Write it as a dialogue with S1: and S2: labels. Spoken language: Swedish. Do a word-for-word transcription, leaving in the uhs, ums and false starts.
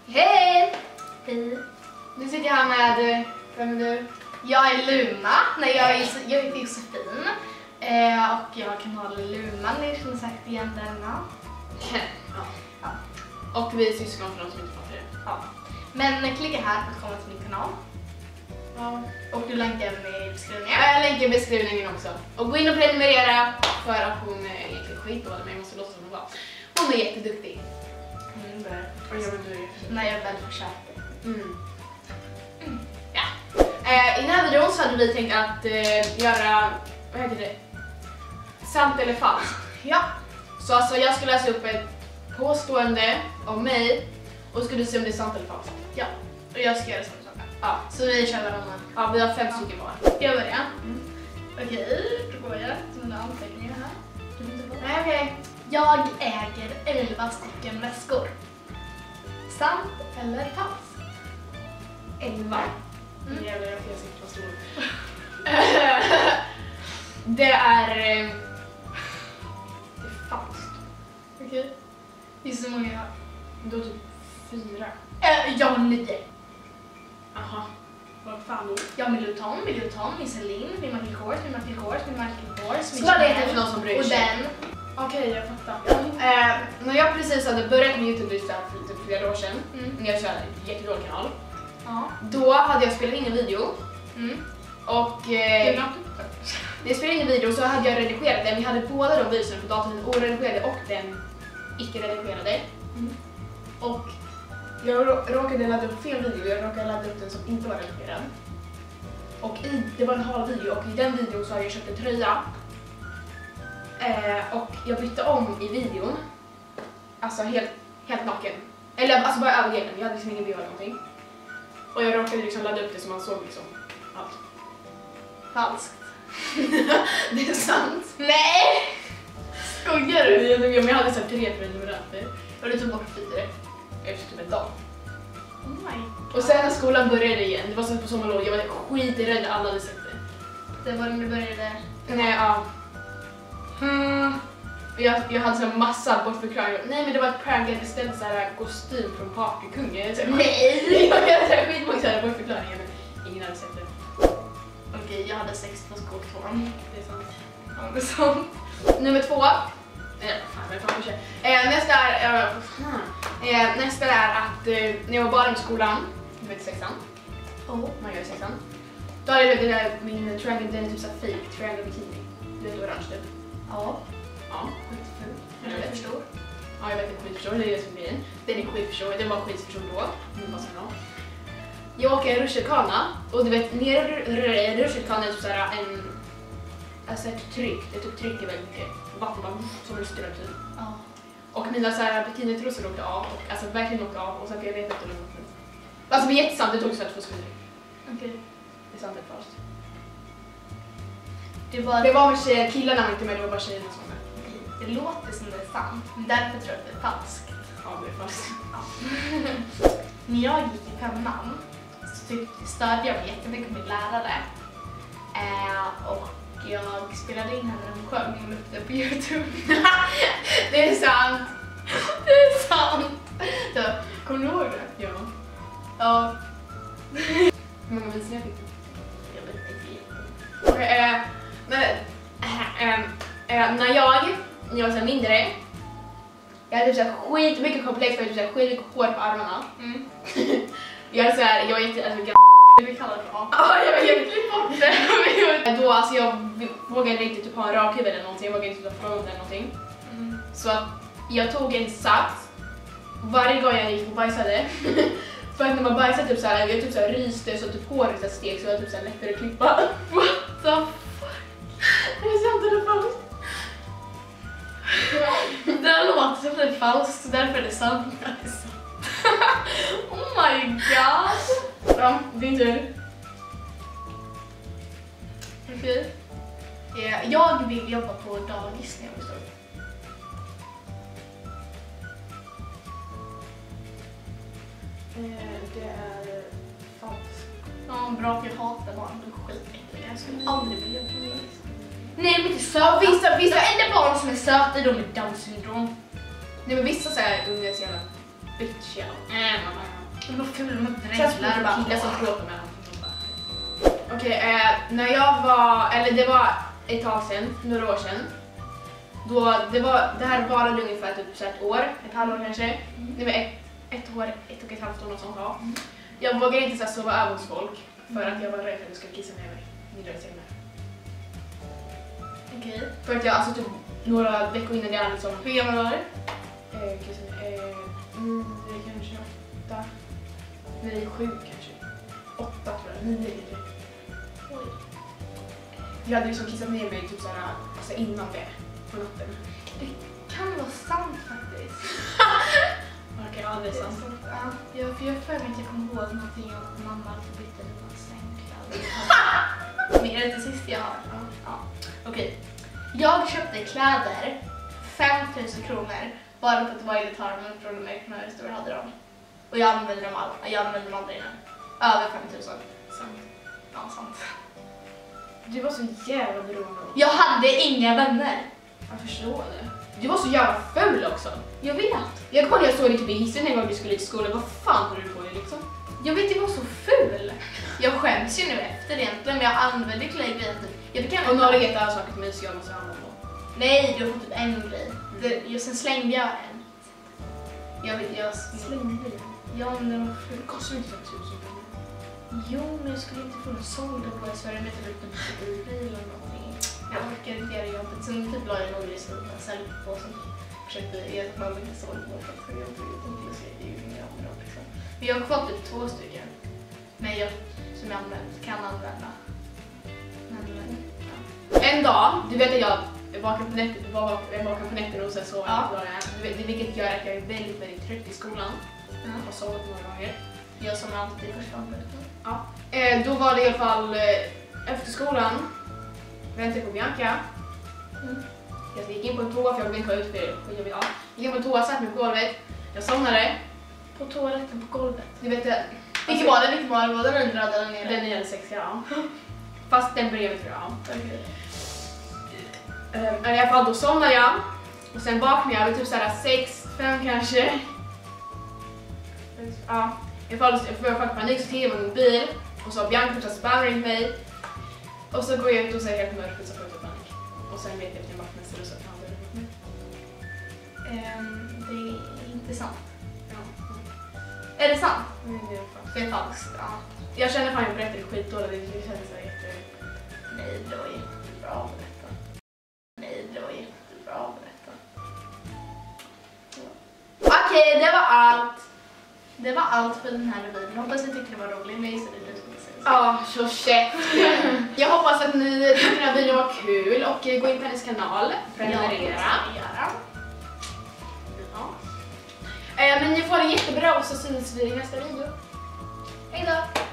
S1: Hej!
S2: Hej.
S1: Nu sitter jag här med, vem är du? Jag är Luna, nej jag är, jag är Josefin. Eh, och jag har kanalen Luna, ni känner säkert igen denna.
S2: Ja.
S1: Ja.
S2: Och vi är syskon för de som inte fattar det.
S1: Ja. Men klicka här för att komma till min kanal.
S2: Ja.
S1: Och du länkar i beskrivningen.
S2: Jag länkar i beskrivningen också. Och gå in och prenumerera för att hon är egentligen skitdålig, men jag måste låtsas som hon var. Hon är jätteduktig.
S1: Mm, det är.
S2: Och jag vill du är jätteduktig.
S1: Nej, jag är väldigt försöker.
S2: Mm. Mm. Ja. Eh, I den här videon så hade vi tänkt att eh, göra, vad heter det? Sant eller falskt.
S1: Ja.
S2: Så alltså jag ska läsa upp ett påstående om mig och ska du se om det är sant eller falskt.
S1: Ja. Och jag ska göra samma sak.
S2: Ja.
S1: Så vi kör varandra.
S2: Ja, vi har fem stycken var.
S1: Jag börjar.
S2: Mm.
S1: Okej, då går jag till mina anteckningar här.
S2: Nej, okej.
S1: Jag äger elva stycken väskor. Sant eller falskt?
S2: elva.
S1: Mm.
S2: Jävlar, jag får sitta på stor. Det är... eh, Det är falskt.
S1: Okej. Det är så många jag har.
S2: Då typ fyra.
S1: Äh, jag har nio.
S2: Aha. Vad fan då?
S1: Jag har min Louis Vuitton, min Louis Vuitton, min Celine, min Michael Kors, min Michael Kors, min Michael Kors, min
S2: Vad är det
S1: Chanel
S2: för någon som bryr
S1: och
S2: sig?
S1: den.
S2: Okej, jag fattar. Eh, när jag precis hade börjat med YouTube för typ flera år sedan,
S1: Mm.
S2: när jag körde en jättedålig kanal,
S1: Ja.
S2: då hade jag spelat in en video
S1: Mm.
S2: och eh, när jag spelade in en video så hade jag redigerat den. Vi hade båda de videorna på datorn, den oredigerade och den icke-redigerade.
S1: Mm.
S2: Och jag rå- råkade ladda upp fel video, jag råkade ladda upp den som inte var redigerad. Och i, det var en hal video och i den videon så hade jag köpt en tröja. Eh, och jag bytte om i videon. Alltså helt, helt naken. Eller alltså bara övergreppen, jag hade liksom ingen B H eller någonting. Och jag råkade liksom ladda upp det så man såg liksom allt.
S1: Falskt.
S2: Det är sant.
S1: Nej! Skojar du?
S2: Jag, jag, jag hade så här tre prenumeranter.
S1: Och du tog bort fyra.
S2: Efter typ en dag.
S1: Oh my god.
S2: Och sen när skolan började igen, det var så på sommarlov, jag var skiträdd när alla hade sett det.
S1: Det var när du började.
S2: Nej, ja. Hmm. Jag, jag hade så här massa bortförklaringar. Nej, men det var ett prank, jag beställde så här kostym från Partykungen. Så här,
S1: Nej!
S2: jag hade så här skitmånga så här bortförklaringar, men ingen hade sett det.
S1: Okej, jag hade sexton skoktorn.
S2: Det är sant.
S1: Ja, det är sant.
S2: Nummer två. Eh, fan, men fan, jag eh, nästa är, eh, fan. Eh, nästa är att eh, när jag var bara med skolan, du vet sexan,
S1: Oh.
S2: man gör sexan, då hade jag det där, min triangle, den är typ såhär fake triangle bikini. Du vet orange typ.
S1: Ja.
S2: Ja, skitful.
S1: Jag vet för stor.
S2: Ja, jag vet inte, skitförstor, det är det som är grejen. Den är skitförstor, den var skitförstor då. Nu passar den av. Jag åker rutschkana och du vet, nere i rutschkanan är typ såhär en, alltså ett tryck, det typ trycker väldigt mycket. Vatten bara som rystar upp typ.
S1: Ja.
S2: Och mina så här bikinitrosor åkte av, och alltså verkligen åkte av, och sen fick jag leta efter dem. Alltså det var jättesant, det tog så här två sekunder.
S1: Okej.
S2: Det är sant eller falskt.
S1: Det var...
S2: Det var med tjejer, killarna var inte med, det var bara tjejerna som var med.
S1: Det låter som det är sant, men därför tror jag att det är falskt.
S2: Ja, det är falskt.
S1: Ja. När jag gick i femman så typ störde jag mig jättemycket med min lärare. Eh, och jag spelade in henne när hon sjöng och la upp det på YouTube.
S2: Det är sant.
S1: Det är sant! Så, kommer du ihåg det?
S2: Ja.
S1: Ja.
S2: Hur många visningar fick du?
S1: Jag vet inte.
S2: Okej, eh, men, eh, eh, eh, när jag, när jag var så här mindre, jag hade typ så här skitmycket komplex, jag hade typ så här skitmycket hår på armarna.
S1: Mm.
S2: Jag är så här, jag är jätte, alltså,
S1: Det vi kallar det för apa.
S2: ja, jag vet, klipp bort det. Då, alltså jag vågade inte typ ha en rakhuvud eller någonting, jag vågade inte ta front eller någonting.
S1: Mm.
S2: Så att jag tog en sats varje gång jag gick och bajsade. För att när man bajsade typ såhär, jag typ såhär ryste så typ håret så steg så jag typ såhär lättare att klippa.
S1: What the fuck?
S2: Det är sant eller falskt?
S1: Det här låter som det är falskt, så därför är det sant. Oh my god!
S2: Ja, din tur.
S1: Okej. Eh, Jag vill jobba på dagis när jag blir stor.
S2: Det är falskt.
S1: Ja, bra för jag hatar barn, de är skitäckliga. Jag skulle aldrig vilja jobba på dagis. Nej, de är inte söta.
S2: Ja, vissa, vissa,
S1: Eller barn som är söta, de är Down syndrom.
S2: nej men vissa säger unga är så jävla bitchiga. Äh, mamma.
S1: Det var ful med
S2: Sen så
S1: dränglar.
S2: bara killar som bråkar med honom. Okej, eh, när jag var, eller det var ett tag sedan, några år sedan. Då, det, var, det här varade ungefär typ så ett år, ett halvår kanske.
S1: Mm.
S2: Det var ett, ett år, ett och ett halvt år, något sånt. Ja. Jag vågade inte så här, sova över hos folk för att jag var rädd för att jag skulle kissa ner mig. Middag i sängen.
S1: Okej.
S2: För att jag, alltså typ några veckor innan jag liksom...
S1: Hur gammal var du?
S2: Eh, kissa, eh, nio kanske, åtta. Nej, sju kanske. Åtta tror jag, nio kanske.
S1: Oj.
S2: Jag hade liksom kissat ner mig typ såhär, alltså innan det, på natten.
S1: Det kan vara sant faktiskt.
S2: Okej, ja det är sant.
S1: Ja, jag, för jag för mig att jag kommer ihåg någonting om att mamma alltid bytte mina sängkläder. Men är det inte sist jag har? Ja. Ja. Okej. Jag köpte kläder fem tusen kronor bara för att det var irriterande från American Store hade dem. Och jag använde dem alla. Jag använde dem aldrig innan. Över fem tusen.
S2: Sant.
S1: Ja, sant.
S2: Du var så jävla beroende.
S1: Jag hade inga vänner.
S2: Jag förstår det. Du var så jävla ful också.
S1: Jag vet.
S2: Jag kommer ihåg jag såg dig typ i hissen en gång du skulle till skolan. Vad fan höll du på dig liksom?
S1: Jag vet, jag var så ful. Jag skäms ju nu efter egentligen, men jag använde kläder. Jag fick
S2: Och några jättebra saker till mig så jag måste använda dem.
S1: Nej, du har fått typ en grej. Det, jag, sen slängde jag en. Jag vet, jag
S2: Slängde dig.
S1: Ja, men den var ful.
S2: Det kostar inte fem tusen kronor.
S1: Jo, men jag skulle inte få någon såld på i Sverige med typ en bil eller någonting. Jag orkar inte göra jobbet. Sen typ la jag några i skolan, sen på som försökte ge ett man inte såld på för att få jobb och inte se det är ju inga andra liksom. Men jag har kvar typ två stycken. Men jag, som jag använt, kan använda. Men, men, ja.
S2: En dag, du vet att jag vaknar på nätet, jag vaknar på nätten och sen sover
S1: Ja.
S2: jag. Vilket gör att jag är väldigt, väldigt trött i skolan.
S1: Ja.
S2: Jag har sovit några gånger.
S1: Jag som alltid första gången.
S2: Ja. Eh, då var det i alla fall eh, efter skolan. Väntade på Bianca.
S1: Mm.
S2: Jag gick in på en toa för jag ville inte vara ute för jag vill ha. Gick in på en toa, satt mig på golvet. Jag somnade.
S1: På toaletten på golvet.
S2: Du vet det.
S1: Vilken var det? Vilken var det? Var det den röda där nere?
S2: Den är sex, ja. Fast den bredvid tror jag.
S1: Okej.
S2: Eh, I alla fall då somnade jag. Och sen vaknade jag vid typ såhär sex, fem kanske. Ja. I alla fall jag får panik så tidigt med min bil. Och så har Bianca så sprang runt mig. Och så går jag ut och säger helt mörkt så får jag ta panik. Och sen vet jag att jag vaktmästare så att han dör runt mig.
S1: Um, det är inte sant.
S2: Ja.
S1: Är det sant?
S2: Men det är falskt.
S1: Det är falskt. Ja.
S2: Jag känner fan att jag berättade skitdåligt. Det känns så här jätte...
S1: Nej, det var jättebra att berätta. Nej, det var jättebra att berätta. Ja. Okej, det var allt. Det var allt för den här videon. Hoppas ni tyckte det var roligt. Men så det du skulle säga.
S2: Ja, så käft. Jag hoppas att ni tyckte den här videon var kul och gå in på hennes kanal. Prenumerera.
S1: Ja,
S2: Ja. Eh, men ni får det jättebra och så syns vi i nästa video. Hej då!